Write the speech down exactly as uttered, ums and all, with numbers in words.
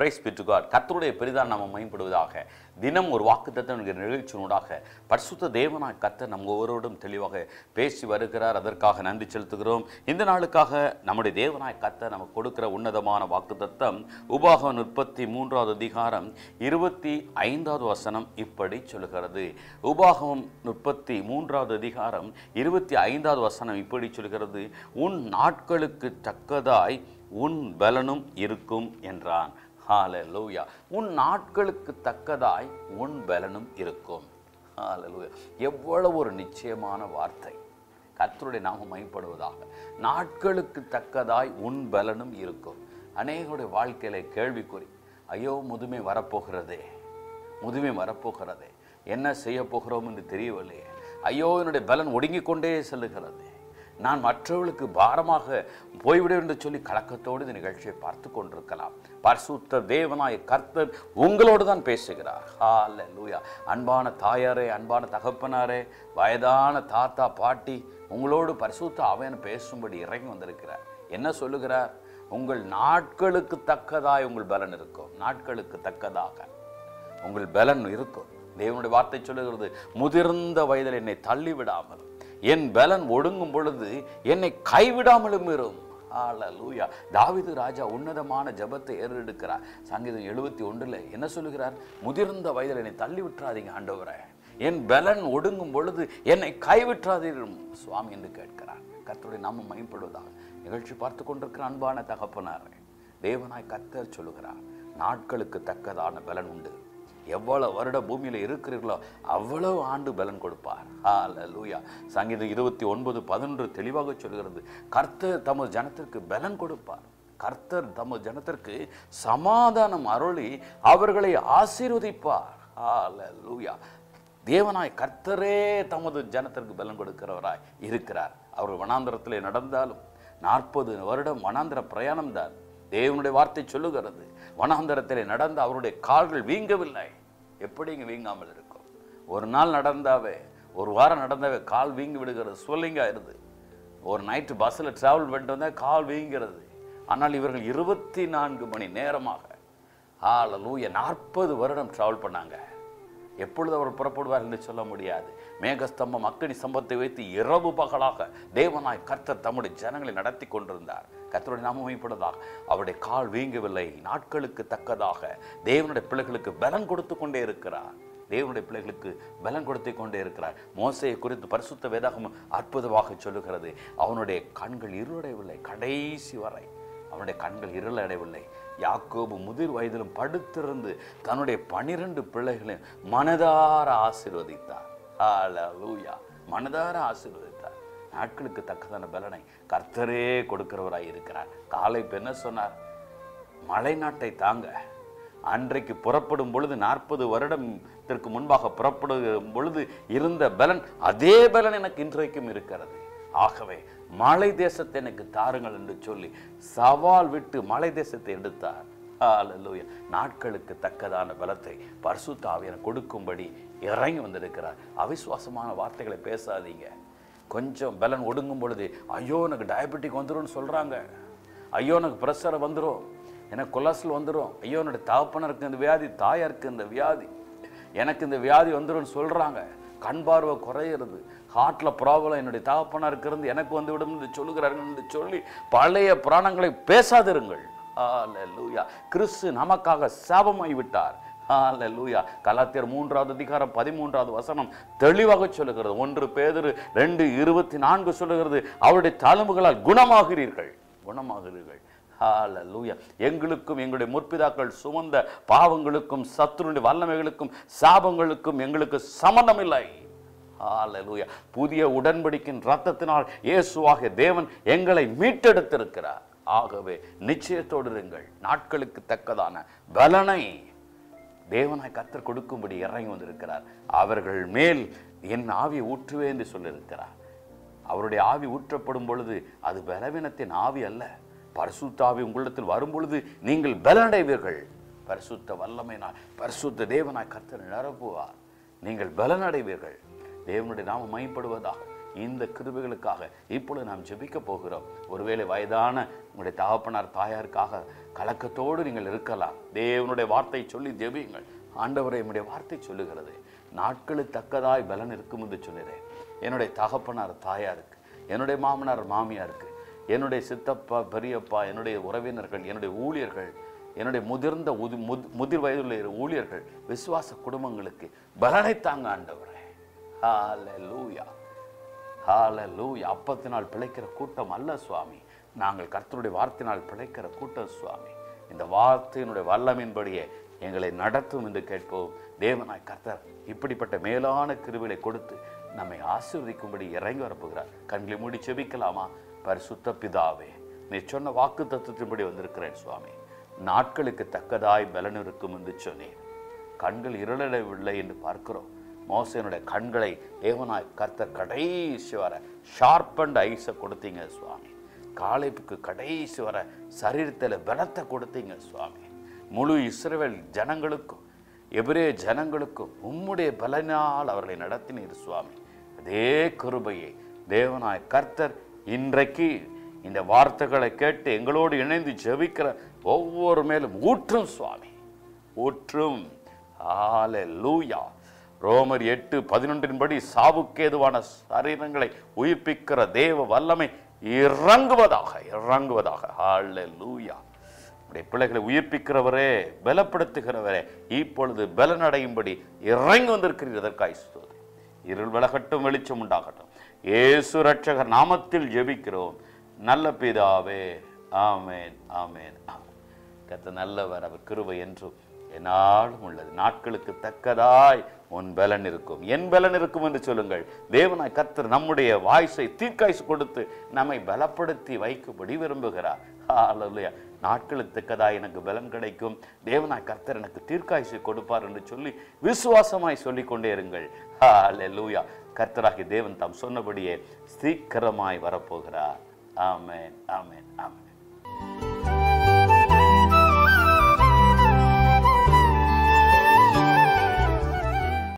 Price B to God. கர்த்தருடைய பெரிதான நாமம் மகிமைப்படுவதாக. தினம் ஒரு வாக்குத்தத்தம் என்கிற நிகழ்ச்சியினூடாக பரிசுத்த தேவனாய் கர்த்தர் நம் ஒவ்வொருவரோடும் தெளிவாக பேசி வருகிறார். அதற்காக நன்றி செலுத்துகிறோம். இந்த நாளுக்காக நம்முடைய தேவனாய் கர்த்தர் நமக்கு கொடுக்கிற உன்னதமான வாக்குத்தத்தம் உபாகமம் முப்பத்தி மூன்றாவது அதிகாரம் இருபத்தி ஐந்தாவது வசனம் இப்படி சொல்கிறது. உபாகமம் முப்பத்தி மூன்றாவது அதிகாரம் இருபத்தி ஐந்தாவது வசனம் இப்படி சொல்கிறது. உன் நாட்களுக்கு தக்கதாய் உன் பலனும் இருக்கும் என்றான். ஹல்லேலூயா. உன் நாட்களுக்கு தக்கதாய் உன் பலனும் இருக்கும். ஹல்லேலூயா. எவ்வளவு ஒரு நிச்சயமான வார்த்தை. கர்த்தருடைய நாமம் மகிமைப்படுவதாக. நாட்களுக்கு தக்கதாய் உன் பலனும் இருக்கும். அநேகருடைய வாழ்க்கையில கேள்விக்குறி, ஐயோ முதுமை வரப்போகிறதே, முதுமை வரப்போகிறதே, என்ன செய்ய போகிறோம் என்று தெரியவில்லையே, ஐயோ என்னுடைய பலன் ஒடுங்கிக் கொண்டே செல்லுகிறது, நான் மற்றவர்களுக்கு பாரமாக போய்விட என்று சொல்லி கலக்கத்தோடு இந்த நிகழ்ச்சியை பார்த்து கொண்டிருக்கலாம். பரிசுத்த தேவனாய கர்த்தர் உங்களோடு தான் பேசுகிறார். ஹல்லேலூயா. அன்பான தாயாரே, அன்பான தகப்பனாரே, வயதான தாத்தா பாட்டி, உங்களோடு பரிசுத்த ஆவியானவர் பேசும்படி இறங்கி வந்திருக்கிறார். என்ன சொல்லுகிறார்? உங்கள் நாட்களுக்கு தக்கதாய் உங்கள் பலன் இருக்கும். நாட்களுக்கு தக்கதாக உங்கள் பலன் இருக்கும். தேவனுடைய வார்த்தை சொல்லுகிறது, முதிர்ந்த வயதில் என்னை தள்ளிவிடாமல், என் பலன் ஒடுங்கும் பொழுது என்னை கைவிடாமலும் இரும். ஹல்லேலூயா. தாவீது ராஜா உன்னதமான ஜெபத்தை ஏறெடுக்கிறார். சங்கீதம் எழுபத்தி ஒன்றுல என்ன சொல்லுகிறார்? முதிர்ந்த வயதில் என்னை தள்ளி விட்டுறாதீங்க ஆண்டவரே, என் பலன் ஒடுங்கும் பொழுது என்னை கைவிட்டுறாதீரும் சுவாமி என்று கேட்கிறார். கர்த்தருடைய நாமம் மகிமைப்படுவதாக. நிகழ்ச்சி பார்த்து கொண்டிருக்கிற அன்பான தகப்பனாரே, தேவனாய் கர்த்தர் சொல்லுகிறார், நாட்களுக்கு தக்கதான பலன் உண்டு. எவ்வளவு வருட பூமியில இருக்கிறீர்களோ அவ்வளவு ஆண்டு பலன் கொடுப்பார். ஹல்லேலூயா. சங்கீதம் இருபத்தி ஒன்பது பதினொன்று தெளிவாக சொல்கிறது, கர்த்தர் தமது ஜனத்திற்கு பலன் கொடுப்பார். கர்த்தர் தமது ஜனத்திற்கு சமாதானம் அருளி அவர்களை ஆசீர்வதிப்பார். ஹல்லேலூயா. தேவனாய் கர்த்தரே தமது ஜனத்திற்கு பலன் கொடுக்கிறவராய் இருக்கிறார். அவர் வனாந்தரத்திலே நடந்தாலும் நாற்பது வருடம் வனாந்தர பிரயாணம் தான். தேவனுடைய வார்த்தை சொல்லுகிறது, வனாந்தரத்திலே நடந்த அவருடைய கால்கள் வீங்கவில்லை. எப்படி இங்கே வீங்காமல் இருக்கும்? ஒரு நாள் நடந்தாவே, ஒரு வாரம் நடந்தாவே கால் வீங்கி விடுகிறது, ஸ்வெல்லிங்கா இருது. ஒரு நைட்டு பஸ்ஸில் டிராவல் பண்ணிட்டு வந்தால் கால் வீங்கிறது. ஆனால் இவர்கள் இருபத்தி நான்கு மணி நேரமாக ஹல்லேலூயா நாற்பது வருடம் டிராவல் பண்ணாங்க. எப்பொழுது அவர் புறப்படுவார் என்று சொல்ல முடியாது. மேகஸ்தம்பம் அக்கினி ஸ்தம்பத்தை வைத்து இரவு பகலாக தேவனாய் கர்த்தர் தம்முடைய ஜனங்களை நடத்தி கொண்டிருந்தார். கர்த்தருடைய நாமம் மகிமைப்படுவதாக. அவருடைய கால் வீங்கவில்லை. நாட்களுக்கு தக்கதாக தேவனுடைய பிள்ளைகளுக்கு பலன் கொடுத்து கொண்டே இருக்கிறார். தேவனுடைய பிள்ளைகளுக்கு பலன் கொடுத்து கொண்டே இருக்கிறார். மோசேயை குறித்து பரிசுத்த வேதாகமம் அற்புதமாக சொல்லுகிறது, அவனுடைய கண்கள் இருளடையவில்லை. கடைசி வரை அவனுடைய கண்கள் இருளடையவில்லை. யாக்கோபு முதிர் வயதிலும் படுத்திருந்து தன்னுடைய பனிரெண்டு பிள்ளைகளையும் மனதார ஆசீர்வதித்தார். ஹல்லேலூயா. மனதார ஆசீர்வதித்தார். நாட்களுக்கு தக்கதான பலனை கர்த்தரே கொடுக்கிறவராய் இருக்கிறார். காலை என்ன சொன்னார்? மழை நாட்டை தாங்க. அன்றைக்கு புறப்படும் பொழுது நாற்பது வருடத்திற்கு முன்பாக புறப்படும் பொழுது இருந்த பலன், அதே பலன் எனக்கு இன்றைக்கும் இருக்கிறது. ஆகவே மலை தேசத்தை எனக்கு தாருங்கள் என்று சொல்லி சவால் விட்டு மலை தேசத்தை எடுத்தார். ஹல்லேலூயா. நாட்களுக்கு தக்கதான பலத்தை பரிசுத்த ஆவியானவர் கொடுக்கும்படி இறங்கி வந்திருக்கிறார். அவிசுவாசமான வார்த்தைகளை பேசாதீங்க. கொஞ்சம் பலன் ஒடுங்கும் பொழுது, ஐயோ எனக்கு டயபெட்டிக் வந்துடும் சொல்றாங்க, ஐயோ எனக்கு பிரஷர் வந்துடும், எனக்கு கொலஸ்ட்ரால் வந்துடும், ஐயோ என்னுடைய தகப்பனருக்கு இந்த வியாதி, தாயாருக்கு இந்த வியாதி, எனக்கு இந்த வியாதி வந்துடும் சொல்றாங்க. கண் பார்வை குறையிறது, ஹார்ட்ல ப்ராப்ளம், என்னுடைய தகப்பனாருக்கு இருந்து எனக்கு வந்து விடும் என்று சொல்லுகிறார்கள் என்று சொல்லி பழைய புராணங்களை பேசாதிருங்கள். ஹல்லேலூயா. கிறிஸ்து நமக்காக சாபமாய் விட்டார். ஹல்லேலூயா. கலாத்தியர் மூன்றாவது அதிகாரம் பதிமூன்றாவது வசனம் தெளிவாக சொல்லுகிறது. ஒன்று பேதுரு ரெண்டு இருபத்தி நான்கு சொல்லுகிறது, அவருடைய தழும்புகளால் குணமாகிறீர்கள், குணமாகிறீர்கள். ஹல்லேலூயா. எங்களுக்கும் எங்களுடைய முற்பிதாக்கள் சுமந்த பாவங்களுக்கும் சத்துருடைய வல்லமைகளுக்கும் சாபங்களுக்கும் எங்களுக்கு சம்பந்தம் இல்லை. ஹல்லேலூயா. புதிய உடன்படிக்கையின் இரத்தத்தினால் இயேசுவாகிய தேவன் எங்களை மீட்டெடுத்திருக்கிறார். ஆகவே நிச்சயத்தோடு இருங்கள். நாட்களுக்கு தக்கதான பலனை தேவனாய் கர்த்தர் கொடுக்கும்படி இறங்கி வந்திருக்கிறார். அவர்கள் மேல் என் ஆவியை ஊற்றுவே என்று சொல்லியிருக்கிறார். அவருடைய ஆவி ஊற்றப்படும் பொழுது அது பலவீனத்தின் ஆவி அல்ல. பரிசுத்த ஆவி உங்களிடத்தில் வரும் பொழுது நீங்கள் பலனடைவீர்கள். பரிசுத்த வல்லமையினால் பரிசுத்த தேவனாய் கர்த்தர் நிரப்புவார். நீங்கள் பலனடைவீர்கள். தேவனுடைய நாமம் மகிமைப்படுவதாக. இந்த கிருபைகளுக்காக இப்பொழுது நாம் ஜெபிக்க போகிறோம். ஒருவேளை வயதான உங்களுடைய தகப்பனார் தாயாருக்காக கலக்கத்தோடு நீங்கள் இருக்கலாம். தேவனுடைய வார்த்தை சொல்லி ஜெபியுங்கள். ஆண்டவரே, என்னுடைய வார்த்தை சொல்லுகிறது, நாட்களுக்கு தக்கதாய் பலன் இருக்கும் என்று சொல்லுறேன். என்னுடைய தகப்பனார் தாயாருக்கு, என்னுடைய மாமனார் மாமியாருக்கு, என்னுடைய சித்தப்பா பெரியப்பா, என்னுடைய உறவினர்கள், என்னுடைய ஊழியர்கள், என்னுடைய முதிர்ந்த உது முது முதிர் வயதுள்ள ஊழியர்கள், விசுவாச குடும்பங்களுக்கு பலனை தாங்க ஆண்டவரே. ஹல்லேலூயா, ஹல்லேலூயா. அப்பத்தினால் பிழைக்கிற கூட்டம் அல்ல சுவாமி, நாங்கள் கர்த்தருடைய வார்த்தையினால் பிழைக்கிற கூட்டம் சுவாமி. இந்த வார்த்தையினுடைய வல்லமின்படியே எங்களை நடத்தும் என்று கேட்போம். தேவனாய் கர்த்தர் இப்படிப்பட்ட மேலான கிருபையை கொடுத்து நம்மை ஆசீர்வதிக்கும்படி இறங்கி வரப்போகிறார். கண்களை மூடி செபிக்கலாமா? பரிசுத்த பிதாவே, நீ சொன்ன வாக்கு தத்துவத்தின்படி வந்திருக்கிறேன் சுவாமி. நாட்களுக்கு தக்கதாய் பலன் இருக்கும் என்று சொன்னேன். கண்கள் இருளவில்லை என்று பார்க்கிறோம். மோசேனுடைய கண்களை தேவனாய் கர்த்தர் கடைசி வர ஷார்பண்ட் ஐஸை கொடுத்தீங்க சுவாமி. காலேபுக்கு கடைசி வர சரீரத்தில் பலத்தை கொடுத்தீங்க சுவாமி. முழு இஸ்ரவேல் ஜனங்களுக்கும் எபிரேய ஜனங்களுக்கும் உம்முடைய பலனால் அவர்களை நடத்தினீர் சுவாமி. அதே கிருபையை தேவனாய் கர்த்தர் இன்றைக்கு இந்த வார்த்தைகளை கேட்டு எங்களோடு இணைந்து ஜெபிக்கிற ஒவ்வொரு மேலும் ஊற்றும் சுவாமி, ஊற்றும். ஹல்லேலூயா. ரோமர் எட்டு பதினொன்றின் படி சாவுக்கேதுவான சரீரங்களை உயிர்ப்பிக்கிற தேவ வல்லமை இறங்குவதாக, இறங்குவதாக. ஹல்லேலூயா. உடைய பிள்ளைகளை உயிர்ப்பிக்கிறவரே, பலப்படுத்துகிறவரே, இப்பொழுது பலனடையும்படி இறங்கி வந்திருக்கிறீர். இதற்காய் ஸ்தோத்திரம். இருள் விலகட்டும், வெளிச்சம் உண்டாகட்டும். இயேசு ரட்சகர் நாமத்தில் ஜெபிக்கிறோம் நல்ல பிதாவே. ஆமேன், ஆமேன், ஆமேன். கர்த்தர் நல்லவர், அவர் கிருபை என்றும் என்னாலும் உள்ளது. நாட்களுக்கு தக்கதாய் உன் பலன் இருக்கும், என் பலன் இருக்கும் என்று சொல்லுங்கள். தேவனாய் கர்த்தர் நம்முடைய வாய்ஸை தீர்க்காய்ச்சி கொடுத்து நம்மை பலப்படுத்தி வைக்கும்படி விரும்புகிறார். ஹல்லேலூயா. நாட்களுக்கு தக்கதாய் எனக்கு பலன் கிடைக்கும், தேவனாய் கர்த்தர் எனக்கு தீர்க்காய்ச்சி கொடுப்பார் என்று சொல்லி விசுவாசமாய் சொல்லிக் கொண்டே இருங்கள். ஹல்லேலூயா. கர்த்தராகிய தேவன் தாம் சொன்னபடியே சீக்கிரமாய் வரப்போகிறார். ஆமென், ஆமென், ஆமென்.